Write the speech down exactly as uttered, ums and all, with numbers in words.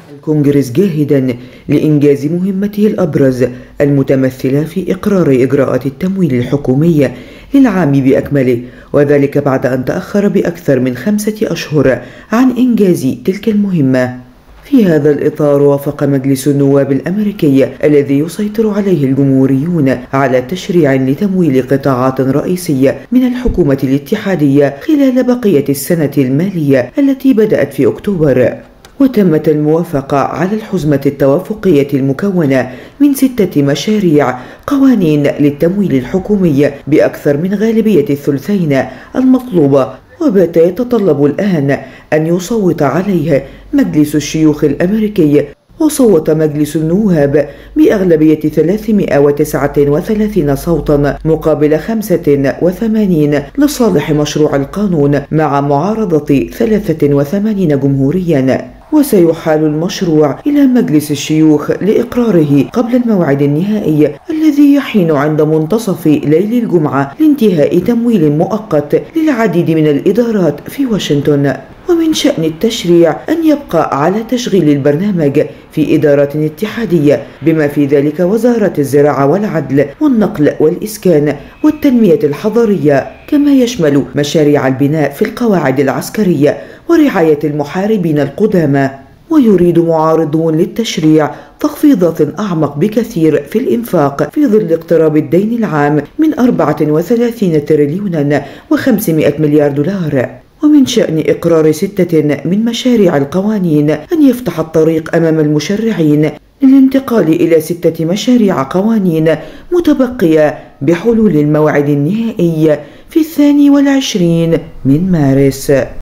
الكونغرس جاهدا لإنجاز مهمته الأبرز المتمثلة في إقرار إجراءات التمويل الحكومي للعام بأكمله، وذلك بعد أن تأخر بأكثر من خمسة أشهر عن إنجاز تلك المهمة. في هذا الإطار وافق مجلس النواب الأمريكي الذي يسيطر عليه الجمهوريون على تشريع لتمويل قطاعات رئيسية من الحكومة الاتحادية خلال بقية السنة المالية التي بدأت في أكتوبر. وتمت الموافقة على الحزمة التوافقية المكونة من ستة مشاريع قوانين للتمويل الحكومي بأكثر من غالبية الثلثين المطلوبة، وبات يتطلب الآن أن يصوت عليه مجلس الشيوخ الأمريكي. وصوت مجلس النواب بأغلبية ثلاثمائة وتسعة وثلاثين صوتا مقابل خمسة وثمانين لصالح مشروع القانون مع معارضة ثلاثة وثمانين جمهوريا. وسيحال المشروع إلى مجلس الشيوخ لإقراره قبل الموعد النهائي الذي يحين عند منتصف ليل الجمعة لانتهاء تمويل مؤقت للعديد من الإدارات في واشنطن. ومن شأن التشريع أن يبقى على تشغيل البرنامج في إدارات اتحادية بما في ذلك وزارة الزراعة والعدل والنقل والإسكان والتنمية الحضرية، كما يشمل مشاريع البناء في القواعد العسكرية ورعاية المحاربين القدامى. ويريد معارضون للتشريع تخفيضات أعمق بكثير في الإنفاق في ظل اقتراب الدين العام من أربعة وثلاثين تريليونا وخمسمائة مليار دولار. ومن شأن إقرار ستة من مشاريع القوانين أن يفتح الطريق أمام المشرعين للانتقال إلى ستة مشاريع قوانين متبقية بحلول الموعد النهائي في الثاني والعشرين من مارس.